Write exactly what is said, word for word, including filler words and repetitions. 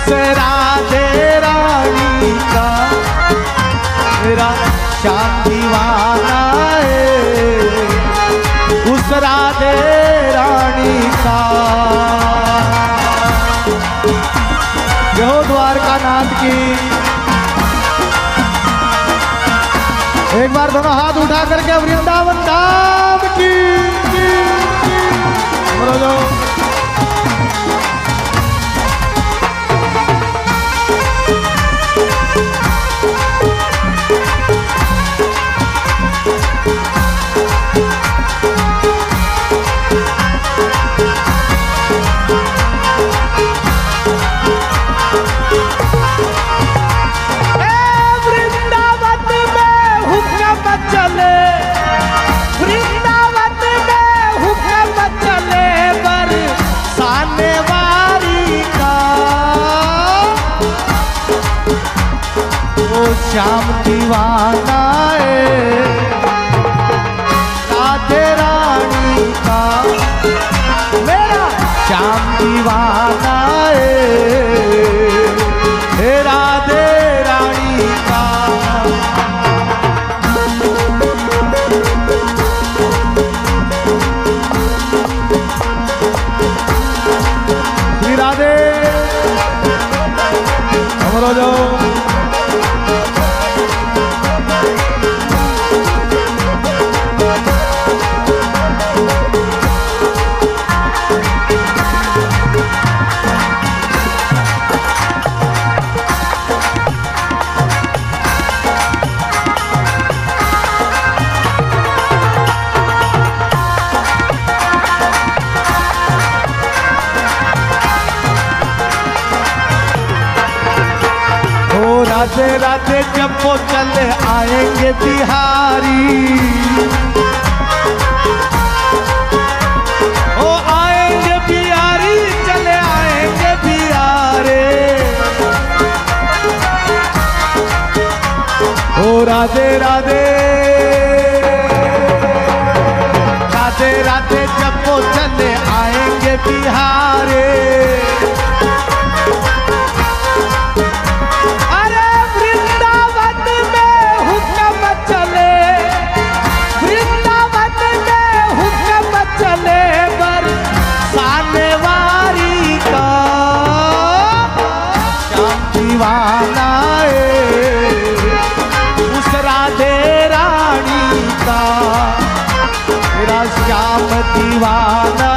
उस राधे रानी का मेरा श्याम दीवाना है, उस राधे रानी का। जो द्वारका नाथ की। एक बार दोनों हाथ उठा करके वृंदावन धाम की, की, की। बोलो जो श्याम दीवाना है, राधे रानी का मेरा श्याम दीवाना है, हे राधे रानी का। श्री राधे हमरो जो राधे राधे जब वो चले आएंगे बिहारी, ओ आएंगे बिहारी, चले आएंगे बिहारे। ओ राधे राधे राधे राधे जब वो चले आएंगे बिहारे। दीवाना है, उस राधे रानी का मेरा श्याम दीवाना